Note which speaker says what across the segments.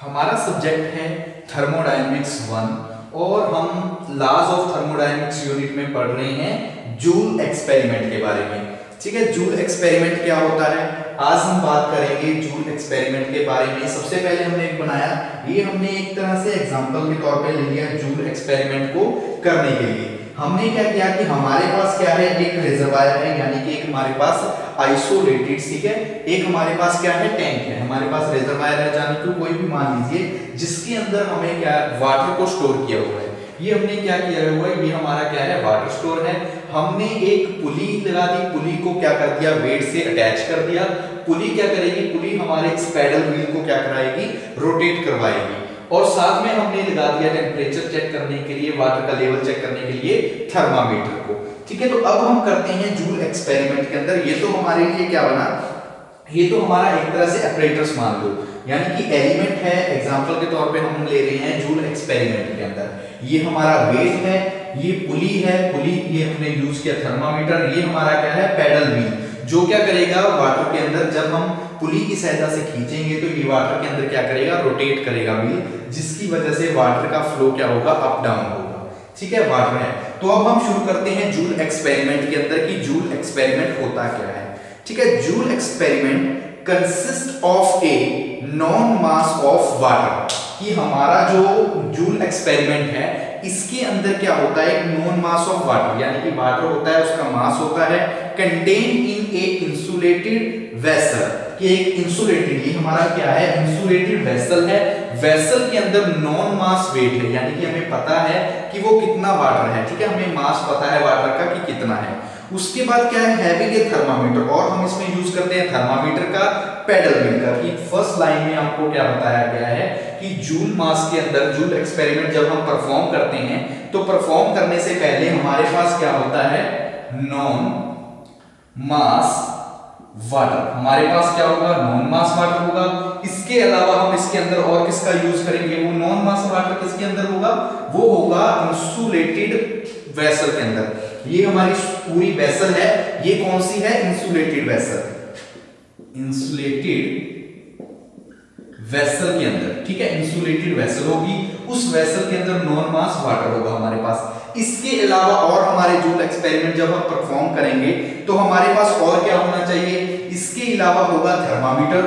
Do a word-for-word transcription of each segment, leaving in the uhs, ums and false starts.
Speaker 1: हमारा सब्जेक्ट है thermodynamics one और हम लॉज ऑफ थर्मोडायनेमिक्स यूनिट में पढ़ रहे हैं जूल एक्सपेरिमेंट के बारे में। ठीक है, जूल एक्सपेरिमेंट क्या होता है आज हम बात करेंगे जूल एक्सपेरिमेंट के बारे में। सबसे पहले हमने एक बनाया, ये हमने एक तरह से एग्जांपल के तौर पे ले लिया जूल एक्सपेरिमेंट को करने के लिए। हमने क्या किया कि हमारे पास क्या है, एक रिजर्वायर है, यानी कि एक हमारे पास आइसोलेटेड, ठीक है, एक हमारे पास क्या है, टैंक है, हमारे पास रिजर्वायर है, यानी कि कोई भी मान लीजिए जिसके अंदर हमें क्या वाटर को स्टोर किया हुआ है। ये हमने क्या किया हुआ है, ये हमारा क्या है, वाटर स्टोर है। हमने एक पुली लगा दी, पुली को क्या कर दिया, वेट से अटैच कर दिया। पुली क्या करेगी, पुली हमारे इस पैडल व्हील को क्या कराएगी, रोटेट करवाएगी। और साथ में हमने लगा दिया टेम्परेचर चेक करने के लिए, वाटर का लेवल चेक करने के लिए थर्मामीटर को। ठीक है, तो अब हम करते हैं जूल एक्सपेरिमेंट के अंदर। ये तो हमारे लिए क्या बना, ये तो हमारा एक तरह से ऑपरेटर्स मान लो, यानी कि एलिमेंट है। एग्जांपल के तौर पे हम ले रहे हैं जूल एक्सपेरिमेंट के अंदर, ये हमारा वेट है, ये पुली है, पुली ये हमने यूज किया थर्मामीटर, ये हमारा क्या है, पैडल व्हील, जो क्या करेगा वाटर के अंदर जब हम पुली की सहायता से खींचेंगे तो ये वाटर के अंदर क्या करेगा, रोटेट करेगा व्हील, जिसकी वजह से वाटर का फ्लो क्या होगा, अप डाउन होगा। ठीक है, वाटर है। तो अब हम शुरू करते हैं जूल एक्सपेरिमेंट के अंदर कि जूल एक्सपेरिमेंट होता क्या है। ठीक है, Joule experiment consist of a known mass of water, कि हमारा जो जूल एक्सपेरिमेंट है इसके अंदर क्या होता है, एक नॉन मास ऑफ वाटर, यानी कि वाटर होता है, उसका मास होता है contain in a insulated vessel, कि एक इंसुलेटेड, ये हमारा क्या है, इंसुलेटेड वेसल है। वेसल के अंदर नॉन मास वेट है, यानी कि हमें पता है कि वो कितना वाटर है। ठीक है, हमें मास पता है वाटर का कि कितना है। उसके बाद क्या है, हैविंग ए थर्मामीटर, और हम इसमें यूज करते हैं थर्मामीटर का, पैडल व्हील का। कि फर्स्ट लाइन में आपको क्या बताया गया है कि जूल मास के अंदर जूल एक्सपेरिमेंट जब हम परफॉर्म करते हैं तो परफॉर्म करने से पहले हमारे पास क्या होता है, नॉन मास वाटर, हमारे पास क्या होगा, नॉन मास वाटर होगा। इसके अलावा हम इसके अंदर और किसका यूज करेंगे, वो नॉन मास वाटर किसके अंदर होगा, वो होगा इंसुलेटेड वेसल के अंदर। ये हमारी पूरी वेसल है, ये कौन सी है, इंसुलेटेड वेसल, इंसुलेटेड वेसल के अंदर। ठीक है, इंसुलेटेड वेसल होगी, उस वेसल के अंदर नॉन मास वाटर होगा हमारे पास। इसके अलावा और हमारे जूल एक्सपेरिमेंट जब हम परफॉर्म करेंगे तो हमारे पास और क्या होना चाहिए, इसके अलावा होगा थर्मामीटर,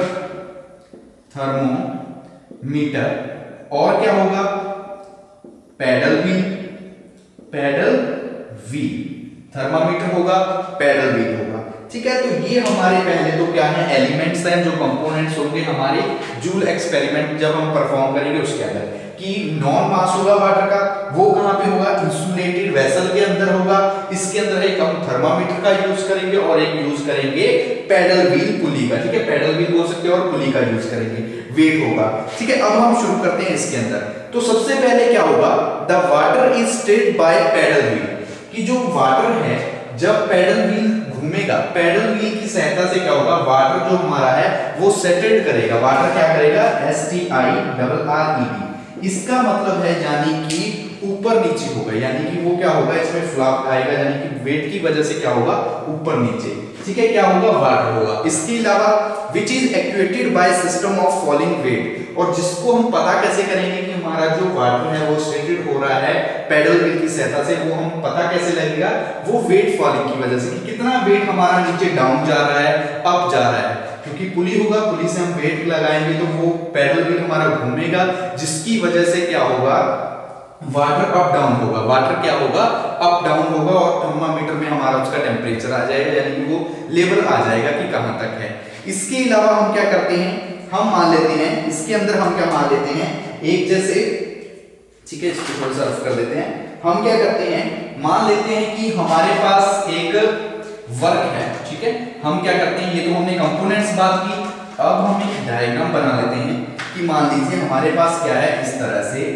Speaker 1: थर्मोमीटर, और क्या होगा, paddle wheel, paddle wheel, thermometer होगा, पैडल व्हील होगा। ठीक है, तो ये हमारे पहले तो क्या है, एलिमेंट्स हैं, जो कंपोनेंट्स होंगे हमारे जूल एक्सपेरिमेंट जब हम परफॉर्म करेंगे उसके अंदर। कि नॉन मास होगा वाटर का, वो कहां पे होगा, इंसुलेटेड वेसल के अंदर होगा। इसके अंदर एक हम थर्मामीटर का यूज करेंगे और एक यूज करेंगे पैडल व्हील, पुली का। ठीक है, पैडल व्हील बोल सकते हैं और पुली का यूज करेंगे, वेट होगा। ठीक है, अब हम शुरू करते हैं इसके अंदर। तो सबसे पहले क्या होगा, the water is stirred by paddle wheel, कि जो वाटर है जब पैडल व्हील घूमेगा, पैडल व्हील की सहायता से क्या होगा, वाटर जो हमारा है वो सेटल्ड करेगा। वाटर क्या करेगा, S T I double R E D, इसका मतलब है यानी कि ऊपर नीचे होगा, यानी कि वो क्या होगा, इसमें फ्लॉप आएगा, यानी कि वेट की वजह से क्या होगा, ऊपर नीचे। ठीक है, क्या होगा, वाटर होगा। इसके अलावा which is actuated by system of falling weight, और जिसको हम पता कैसे करेंगे कि हमारा जो वाटर है वो स्टेटेड हो रहा है पैडल व्हील की सहायता से, वो हम पता कैसे लगेगा, वो वेट फॉलिंग की वजह से, कि कितना वेट हमारा नीचे डाउन जा रहा है, अप जा रहा है। क्योंकि पुली होगा, पुली से हम वेट लगाएंगे तो वो पैडल व्हील हमारा घूमेगा, जिसकी वजह से क्या होगा, वाटर अप डाउन होगा, वाटर क्या होगा, अप डाउन होगा, और थर्मामीटर में हमारा उसका टेम्परेचर आ जाएगा, यानी कि वो लेवल आ जाएगा कि कहां तक है। इसके अलावा हम क्या करते हैं, हम मान लेते हैं इसके अंदर हम क्या मान लेते हैं, एक जैसे, ठीक है, इसको थोड़ा सा रफ कर देते हैं। हम क्या करते हैं, मान लेते हैं कि हमारे पास एक वर्क है। ठीक है, हम क्या करते हैं, ये तो हमने कंपोनेंट्स बात की, अब हम एक डायग्राम बना लेते हैं कि मान लीजिए हमारे पास क्या है, इस तरह से,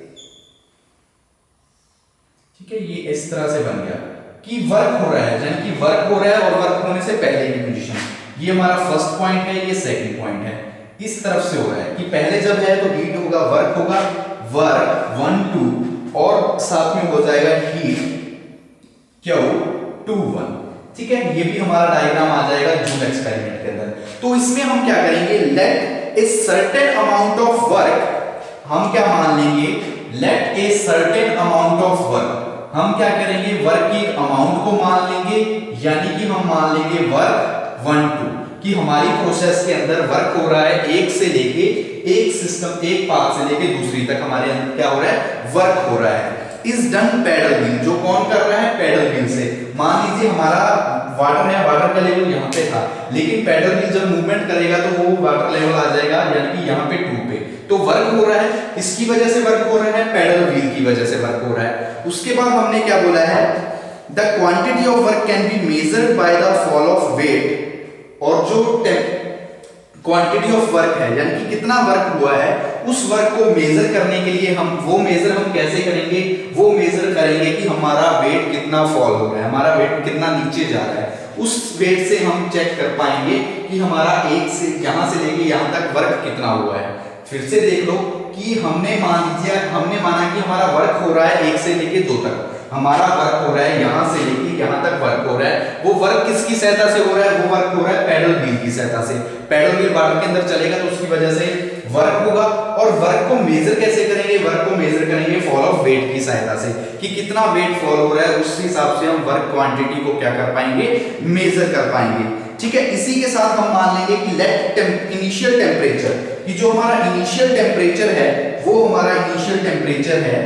Speaker 1: ठीक है, ये इस तरह से बन गया कि वर्क हो रहा है, यानी कि वर्क हो रहा है और वर्क होने से पहले की पोजीशन, ये हमारा फर्स्ट पॉइंट है, ये सेकंड पॉइंट है, इस तरफ से हो रहा है कि पहले जब है तो हीट होगा, वर्क होगा, वर्क वन टू, और साथ में हो जाएगा हीट क्यू टू वन। ठीक है, ये भी हमारा डायग्राम आ जाएगा जूल एक्सपेरिमेंट के अंदर। तो इसमें हम क्या करेंगे, let a certain amount of work, हम क्या मान लेंगे, let a certain amount of work, हम क्या करेंगे, वर्क की अमाउंट को मान लेंगे, यानी कि हम मान लेंगे वर्क वन टू, कि हमारी प्रोसेस के अंदर वर्क हो रहा है एक से लेके एक सिस्टम, एक पार्ट से लेके दूसरी तक हमारे अंदर क्या हो रहा है, वर्क हो रहा है। इज डन पैडल व्हील, जो कौन कर रहा है, पैडल व्हील से। मान लीजिए हमारा वाटर है, वाटर का लेवल यहाँ पे था, लेकिन पैडल व्हील जब मूवमेंट करेगा तो वो वाटर लेवल आ जाएगा यानी कि यहाँ पे टू पे, तो वर्क हो रहा है, इसकी वजह से वर्क हो रहा है, पैडल व्हील की वजह से वर्क हो रहा है। उसके बाद हमने क्या बोला है, the quantity of work can be measured by the fall of weight, और जो क्वांटिटी ऑफ वर्क है यानी कि कितना वर्क हुआ है, उस वर्क को मेजर करने के लिए हम वो मेजर हम कैसे करेंगे, वो मेजर करेंगे कि हमारा वेट कितना फॉल हो रहा है, हमारा वेट कितना नीचे जा रहा है, उस वेट से हम चेक कर पाएंगे कि हमारा एक से यहां से लेके यहां तक वर्क कितना हुआ है। फिर से देख लो कि हमने मान लीजिए हमने माना कि हमारा वर्क हो रहा है एक से लेके दो तक, हमारा वर्क हो रहा है यहां से लेके यहां तक वर्क हो रहा है, वो वर्क किसकी सहायता से हो रहा है, वो वर्क हो रहा है पैडल व्हील की सहायता से। पैडल व्हील वाटर के अंदर चलेगा तो उसकी वजह से वर्क होगा, और वर्क को मेजर कैसे करेंगे, वर्क को मेजर करेंगे फॉल ऑफ वेट की सहायता से, कि कितना वेट फॉल हो रहा है, उस हिसाब से हम वर्क क्वांटिटी को क्या कर पाएंगे, मेजर कर पाएंगे। ठीक है, इसी के साथ हम मान लेंगे कि लेट इनिशियल टेम्परेचर, कि जो हमारा इनिशियल टेम्परेचर है वो हमारा इनिशियल टेम्परेचर है,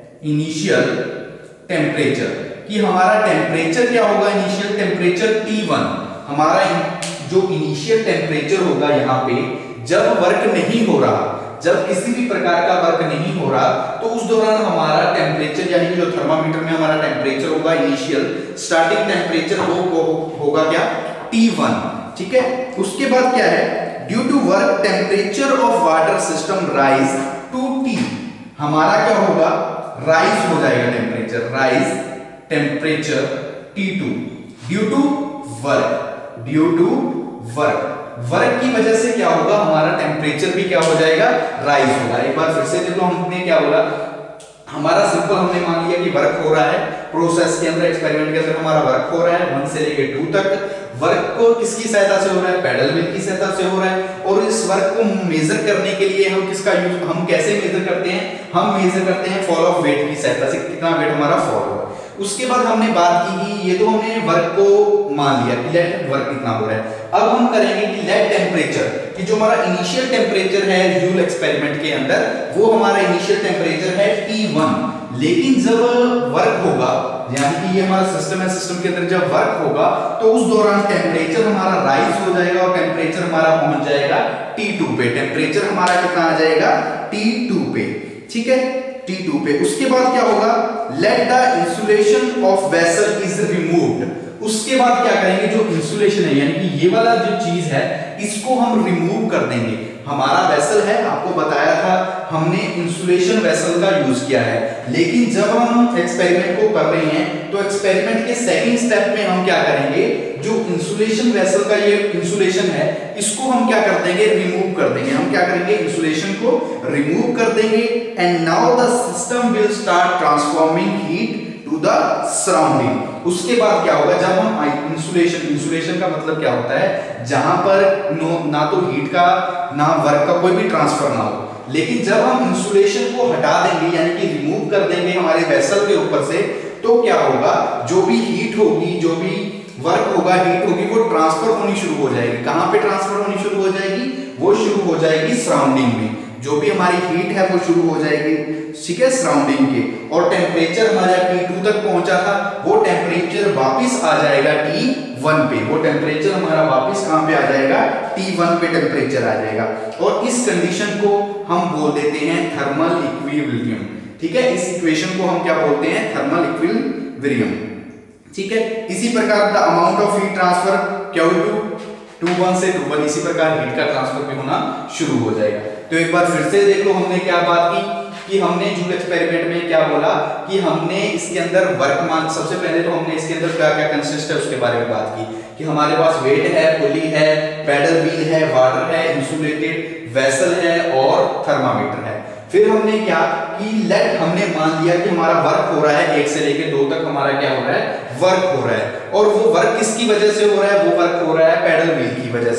Speaker 1: इनिशियल टेम्परेचर, कि हमारा टेम्परेचर क्या होगा, इनिशियल टेम्परेचर टी वन, हमारा जो इनिशियल टेम्परेचर होगा यहाँ पे जब वर्क नहीं हो रहा, जब किसी भी प्रकार का वर्क नहीं हो रहा, तो उस दौरान हमारा टेम्परेचर यानी कि जो थर्मामीटर में हमारा टेम्परेचर होगा, इनिशियल स्टार्टिंग टेम्परेचर वो हो, होगा क्या, टी वन। ठीक है, उसके बाद क्या है, due to work temperature of water system rise to T, हमारा क्या होगा, राइज हो जाएगा temperature, rise temperature T two due to work, due to work, work की वजह से क्या होगा, हमारा टेम्परेचर भी क्या हो जाएगा, राइज होगा। एक बार फिर से देखो हमने क्या बोला, हमारा सिंपल हमने मान लिया कि वर्क हो रहा है प्रोसेस के अंदर, एक्सपेरिमेंट के अंदर हमारा वर्क हो रहा है वन से लेके टू तक, वर्क को किसकी सहायता से हो रहा है, पैडल व्हील की सहायता से हो रहा है, और इस वर्क को मेजर करने के लिए हम किसका यूज, हम कैसे मेजर करते हैं, हम मेजर करते हैं फॉल ऑफ वेट की सहायता से, कितना वेट हमारा फॉल हो रहा है। उसके बाद हमने बात की कि ये तो हमने वर्क को मान लिया कि लेट वर्क कितना हो रहा है, अब हम करेंगे कि लेट टेम्परेचर, कि जो हमारा इनिशियल टेम्परेचर है जूल एक्सपेरिमेंट के अंदर, वो हमारा इनिशियल टेम्परेचर है टी वन, लेकिन जब वर्क होगा यानी कि ये हमारा सिस्टम है, सिस्टम के अंदर जब वर्क होगा तो उस दौरान टेम्परेचर हमारा राइज हो जाएगा और टेम्परेचर हमारा पहुंच जाएगा टी टू पे, टेम्परेचर हमारा कितना आ जाएगा, टी टू पे। ठीक है, टी टू पे। उसके बाद क्या होगा, let the insulation of vessel is removed, उसके बाद क्या करेंगे, जो इंसुलेशन है यानी कि ये वाला जो चीज है इसको हम रिमूव कर देंगे। हमारा वेसल है, आपको बताया था हमने इंसुलेशन वेसल का यूज किया है, लेकिन जब हम एक्सपेरिमेंट को कर रहे हैं तो एक्सपेरिमेंट के सेकंड स्टेप में हम क्या करेंगे, जो इंसुलेशन वेसल का ये इंसुलेशन है इसको हम क्या कर देंगे, रिमूव कर देंगे। हम क्या करेंगे, इंसुलेशन को रिमूव कर देंगे, and now the system will start transforming heat to the surrounding. उसके बाद क्या होगा, जब हम इंसुलेशन, इंसुलेशन का मतलब क्या होता है, जहां पर नो ना तो हीट का ना वर्क का कोई भी ट्रांसफर ना हो, लेकिन जब हम इंसुलेशन को हटा देंगे यानी कि रिमूव कर देंगे हमारे वेसल के ऊपर से, तो क्या होगा, जो भी हीट होगी, जो भी वर्क होगा, हीट होगी, वो ट्रांसफर होनी शुरू हो जाएगी। कहां पे ट्रांसफर होनी शुरू हो जाएगी, वो शुरू हो जाएगी सराउंडिंग में, जो भी हमारी हीट है वो शुरू हो जाएगी, ठीक है, सराउंडिंग के, और टेम्परेचर हमारा टी टू तक पहुंचा था, वो टेम्परेचर वापस आ जाएगा टी वन पे, वो टेम्परेचर हमारा वापस कहां पे आ जाएगा, टी वन पे टेम्परेचर आ जाएगा, और इस कंडीशन को हम बोल देते हैं थर्मल इक्विलिब्रियम। ठीक है, इस इक्वेशन को हम क्या बोलते हैं, थर्मल इक्विलिब्रियम। ठीक है, इसी प्रकार the amount of heat transfer Q two to one से टू वन, इसी प्रकार हीट का ट्रांसफर भी होना शुरू हो जाएगा। तो एक बार फिर से देख लो हमने क्या बात की, कि हमने जूल एक्सपेरिमेंट में क्या बोला कि हमने इसके अंदर वर्क मान, सबसे पहले तो हमने इसके अंदर क्या क्या कंसिस्ट है उसके बारे में बात की, कि हमारे पास वेट है, पुली है, पैडल व्हील है, वाटर है, इंसुलेटेड वेसल है और थर्मामीटर है। फिर हमने क्या कि लेट हमने मान लिया कि हमारा वर्क हो रहा है एक से लेकर दो तक, हमारा क्या हो रहा है, वर्क हो रहा है, और वो वर्क किसकी वजह से हो रहा है, वो वर्क हो रहा है पैडल व्हील की वजह से।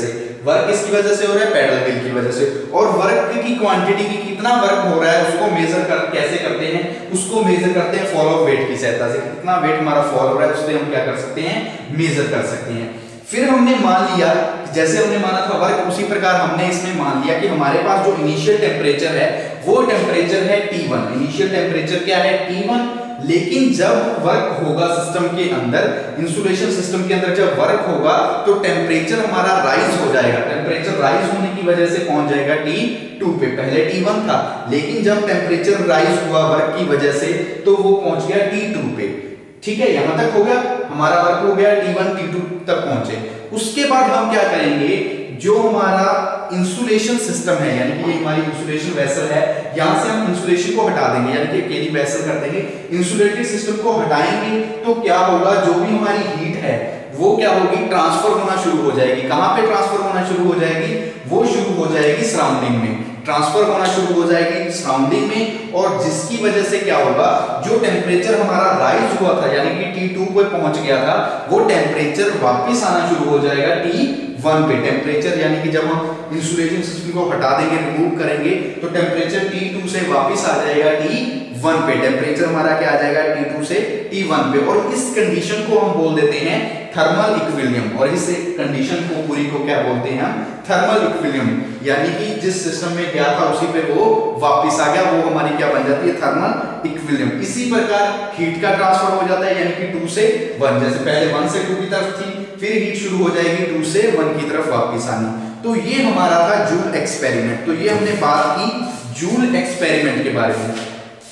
Speaker 1: वर्क किसकी वजह से हो रहा है, पैडल व्हील की वजह से। और वर्क की क्वांटिटी की कितना वर्क हो रहा है उसको मेजर कर कैसे करते हैं, उसको मेजर करते हैं फॉल ऑफ वेट की सहायता से। कितना वेट हमारा फॉल हो रहा है उससे हम क्या कर सकते हैं, मेजर कर सकते हैं। फिर हमने मान लिया, जैसे हमने माना था वर्क, उसी प्रकार हमने इसमें मान लिया कि हमारे पास जो इनिशियल टेम्परेचर है वो टेम्परेचर है टी वन। इनिशियल टेम्परेचर क्या है, टी वन। लेकिन जब वर्क होगा सिस्टम के अंदर, इंसुलेशन सिस्टम के अंदर जब वर्क होगा तो टेम्परेचर हमारा राइज हो जाएगा। टेम्परेचर राइज होने की वजह से पहुंच जाएगा टी टू पे। पहले टी वन था, लेकिन जब टेम्परेचर राइज हुआ वर्क की वजह से तो वो पहुंच गया टी टू पे। ठीक है, यहां तक हो गया, हमारा वर्क हो गया टी वन टी टू तक पहुंचे। उसके बाद हम क्या करेंगे, जो हमारा इंसुलेशन सिस्टम है, यानी कि ये हमारी इंसुलेशन वेसल है, यहां से हम इंसुलेशन को हटा देंगे, यानी कि अकेली वेसल कर देंगे। इंसुलेटेड सिस्टम को हटाएंगे तो क्या होगा, जो भी हमारी हीट है वो क्या होगी, ट्रांसफर होना शुरू हो जाएगी। कहां पे ट्रांसफर होना शुरू हो जाएगी, वो शुरू हो जाएगी सराउंडिंग में। ट्रांसफर होना शुरू हो जाएगी सराउंडिंग में, और जिसकी वजह से क्या होगा, जो टेम्परेचर हमारा राइज हुआ था यानी कि टी टू पे पहुंच गया था, वो टेम्परेचर वापस आना शुरू हो जाएगा टी वन पे। टेम्परेचर यानी कि जब हम इंसुलेशन सिस्टम को हटा देंगे, रिमूव करेंगे, तो टेम्परेचर टी टू से वापस आ जाएगा टी वन पे। टेम्परेचर हमारा क्या आ जाएगा, टी टू से टी वन पे। और इस कंडीशन को हम बोल देते हैं थर्मल इक्विलिब्रियम। और इस कंडीशन को पूरी को क्या बोलते हैं हम, थर्मल इक्विलिब्रियम। यानी कि जिस सिस्टम में गया था उसी पे वो वापस आ गया, वो हमारी क्या बन जाती है, थर्मल इक्विलिब्रियम। इसी प्रकार हीट का ट्रांसफर हो जाता है, यानी कि टू से वन। जैसे पहले वन से टू की तरफ थी, फिर हीट शुरू हो जाएगी टू से वन की तरफ वापस आनी। तो ये हमारा था जूल एक्सपेरिमेंट। तो ये हमने बात की जूल एक्सपेरिमेंट के बारे में।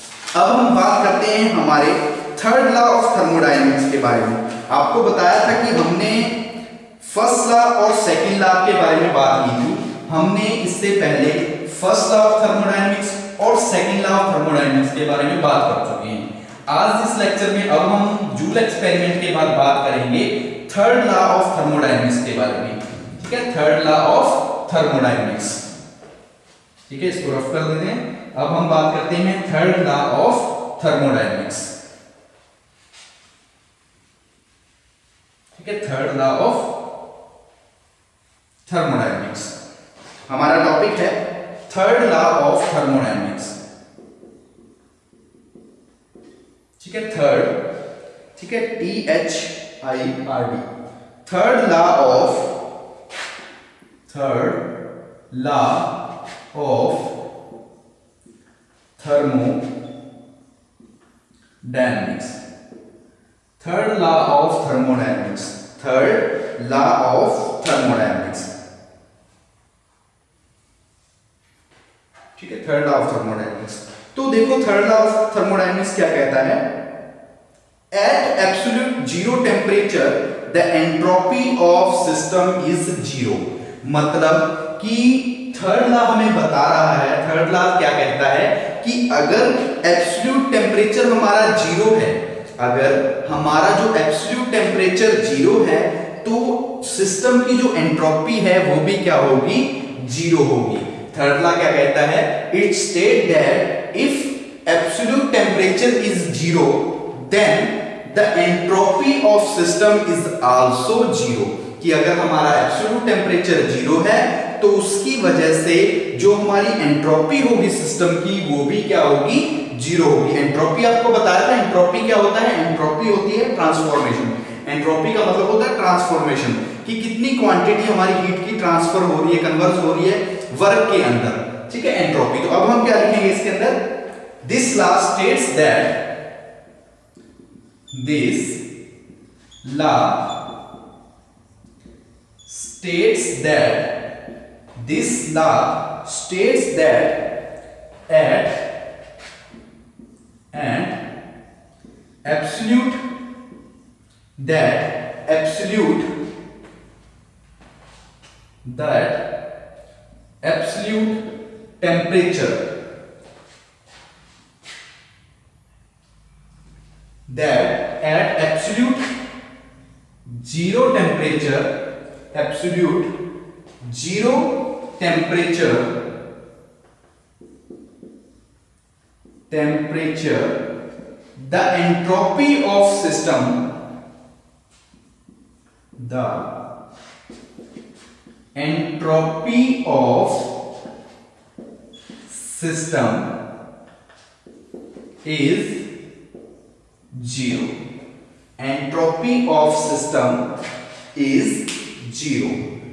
Speaker 1: अब हम बात करते हैं हमारे थर्ड लॉ ऑफ थर्मोडायनेमिक्स के बारे में। आपको बताया था कि हमने फर्स्ट लॉ और सेकंड लॉ के बारे में बात की थी। हमने इससे पहले फर्स्ट लॉ ऑफ थर्मोडायनेमिक्स और सेकंड लॉ ऑफ थर्मोडायनेमिक्स के बारे में बात कर चुके हैं। आज इस लेक्चर में अब हम जूल एक्सपेरिमेंट के बाद बात करेंगे थर्ड लॉ ऑफ थर्मोडायनेमिक्स के बारे में। ठीक है, थर्ड लॉ ऑफ थर्मोडायनेमिक्स। ठीक है, इसको रफ कर देते हैं। अब हम बात करते हैं थर्ड लॉ ऑफ थर्मोडायनेमिक्स। ठीक है, थर्ड लॉ ऑफ थर्मोडायनेमिक्स हमारा टॉपिक है, थर्ड लॉ ऑफ थर्मोडायनेमिक्स। ठीक है, थर्ड, ठीक है, T H I R D, third law of, third law of thermodynamics, third law of thermodynamics, third law of thermodynamics. ठीक है, थर्ड लॉ ऑफ थर्मोडायनेमिक्स। तो देखो थर्ड लॉ ऑफ थर्मोडायनेमिक्स क्या कहता है, at absolute zero temperature the entropy of system is zero. मतलब कि third law हमें बता रहा है, थर्ड लॉ क्या कहता है कि अगर एब्सोल्यूट टेम्परेचर हमारा जीरो है, अगर हमारा जो एब्सोल्यूट टेम्परेचर जीरो है तो सिस्टम की जो एंट्रोपी है वो भी क्या होगी, जीरो होगी। थर्ड लॉ क्या कहता है, it state that if absolute temperature is zero then the entropy of system is also zero. कि अगर हमारा एब्सोल्यूट टेम्परेचर जीरो है तो उसकी वजह से जो हमारी एंट्रोपी होगी सिस्टम की वो भी क्या होगी, जीरो होगी। एंट्रोपी आपको बताया था, एंट्रोपी क्या होता है, एंट्रोपी होती है ट्रांसफॉर्मेशन। एंट्रोपी का मतलब होता है ट्रांसफॉर्मेशन, कि कितनी क्वांटिटी हमारी हीट की ट्रांसफर हो रही है, कन्वर्ज हो रही है वर्क के अंदर। ठीक है, एंट्रोपी। तो अब हम क्या लिखेंगे इसके अंदर, this law states that, this law states that this law states that at and absolute that absolute that absolute temperature that at absolute zero temperature absolute zero temperature temperature the entropy of system the entropy of system is zero. Entropy of system is zero.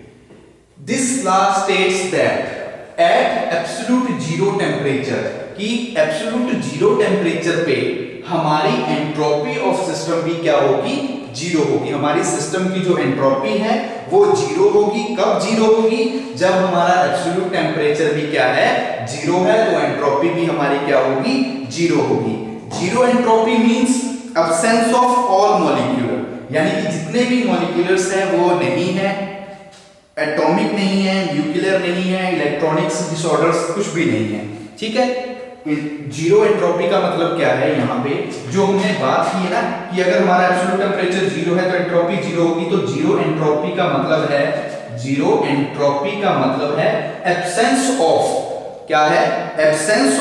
Speaker 1: This law states that at absolute zero temperature, कि absolute zero temperature पे हमारी entropy of system भी क्या होगी, zero होगी। हमारी system की जो एंट्रोपी है वो जीरो होगी। कब जीरो होगी, जब हमारा एब्सोल्यूट टेम्परेचर भी क्या है, जीरो है, तो एंट्रोपी भी हमारी क्या होगी, जीरो होगी। Zero entropy means absence of all molecule, यानी कि जितने भी मॉलिक्यूल्स हैं वो नहीं है, एटॉमिक नहीं है, न्यूक्लियर नहीं है, इलेक्ट्रॉनिक्स डिसऑर्डर्स कुछ भी नहीं है। ठीक है, जीरो एंट्रोपी का मतलब क्या है, यहाँ पे जो हमने बात की है ना कि अगर हमारा एब्सोल्यूट टेम्परेचर जीरो है तो एंट्रोपी जीरो होगी। तो जीरो एंट्रोपी का मतलब है, जीरो एंट्रोपी का मतलब है एब्सेंस ऑफ, क्या है, एब्सेंस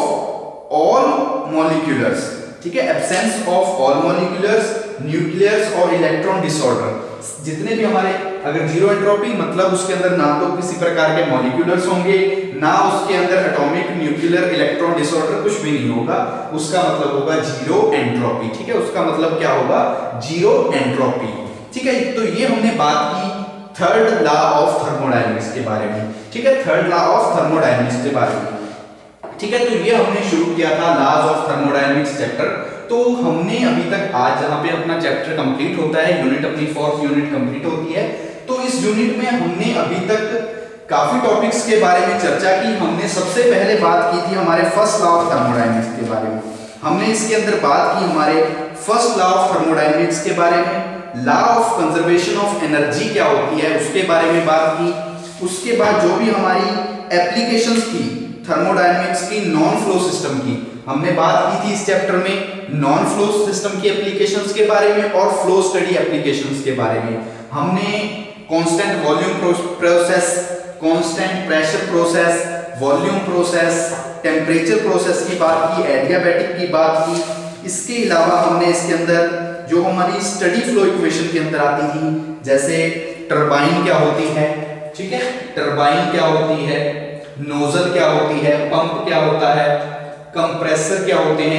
Speaker 1: ऑफ ऑल मॉलिक्यूलर्स। ठीक है, absence of all molecules, nuclears और इलेक्ट्रॉन डिसऑर्डर, जितने भी हमारे, अगर जीरो एंट्रोपी मतलब उसके अंदर ना तो किसी प्रकार के मॉलिक्यूलर्स होंगे, ना उसके अंदर एटॉमिक, न्यूक्लियर, इलेक्ट्रॉन डिसऑर्डर कुछ भी नहीं होगा, उसका मतलब होगा जीरो एंट्रोपी। ठीक है, उसका मतलब क्या होगा, जीरो एंट्रोपी। ठीक है, तो ये हमने बात की थर्ड लॉ ऑफ थर्मोडायनेमिक्स के बारे में। ठीक है, थर्ड लॉ ऑफ थर्मोडायनेमिक्स के बारे में। ठीक है, तो ये हमने शुरू किया था लॉज ऑफ थर्मोडायनेमिक्स चैप्टर। तो हमने अभी तक, आज जहां पे अपना चैप्टर कंप्लीट होता है, यूनिट अपनी फोर्थ यूनिट कंप्लीट होती है, तो इस यूनिट में हमने अभी तक काफी टॉपिक्स के बारे में चर्चा की। हमने सबसे पहले बात की थी हमारे फर्स्ट लॉ ऑफ थर्मोडायनेमिक्स के बारे में। हमने इसके अंदर बात की हमारे फर्स्ट लॉ ऑफ थर्मोडायनेमिक्स के बारे में। Law of conservation of energy क्या होती है उसके बारे में बात की। उसके बाद जो भी हमारी एप्लीकेशंस थी थर्मोडायनेमिक्स की, नॉन फ्लो सिस्टम की, हमने बात की थी इस चैप्टर में नॉन फ्लो सिस्टम की एप्लीकेशंस के बारे में और फ्लो स्टडी एप्लीकेशंस के बारे में। हमने constant volume process, constant pressure process, volume process, temperature process की बात की, एडियाबैटिक की बात की। इसके अलावा हमने इसके अंदर जो हमारी स्टडी फ्लो इक्वेशन के अंदर आती थी, जैसे टरबाइन क्या होती है, ठीक है, टरबाइन क्या होती है, नोजल क्या होती है, पंप क्या होता है, कंप्रेसर क्या होते हैं,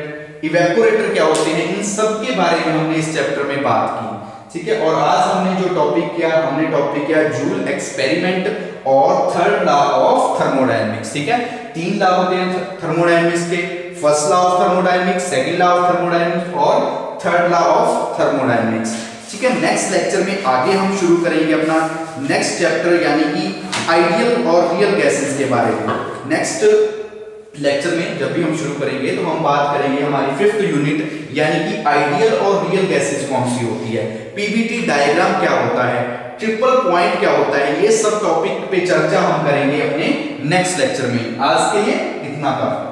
Speaker 1: इवेपोरेटर क्या होते हैं, इन सब के बारे में हमने इस चैप्टर में बात की। ठीक है, और आज हमने जो टॉपिक किया, हमने टॉपिक किया जूल एक्सपेरिमेंट और थर्ड लॉ ऑफ थर्मोडायनेमिक्स। ठीक है, तीन लॉ होते हैं थर्मोडायनेमिक्स के, first law of thermodynamics, second law of thermodynamics और थर्ड लॉ ऑफ थर्मोडायनेमिक्स। ठीक है, नेक्स्ट लेक्चर में आगे हम शुरू करेंगे अपना नेक्स्ट चैप्टर, यानी कि आइडियल और रियल गैसेस के बारे में। नेक्स्ट लेक्चर में जब भी हम शुरू करेंगे तो हम बात करेंगे हमारी फिफ्थ यूनिट, यानी कि आइडियल और रियल गैसेस कौन सी होती है, पीवीटी डायग्राम क्या होता है, ट्रिपल पॉइंट क्या होता है, ये सब टॉपिक पे चर्चा हम करेंगे अपने नेक्स्ट लेक्चर में। आज के लिए इतना काफी।